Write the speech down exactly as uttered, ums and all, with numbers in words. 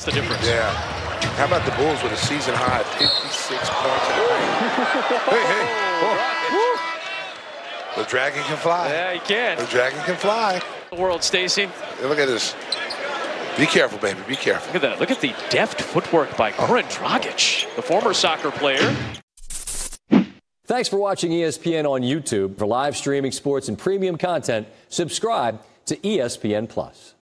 the difference. Yeah. How about the Bulls with a season high fifty-six points in the paint? Hey, hey. Oh. The dragon can fly. Yeah, he can. The dragon can fly. The world, Stacy. Hey, look at this. Be careful, baby. Be careful. Look at that. Look at the deft footwork by Goran Dragić, the former soccer player. Thanks for watching E S P N on YouTube. For live streaming sports and premium content, subscribe to E S P N Plus.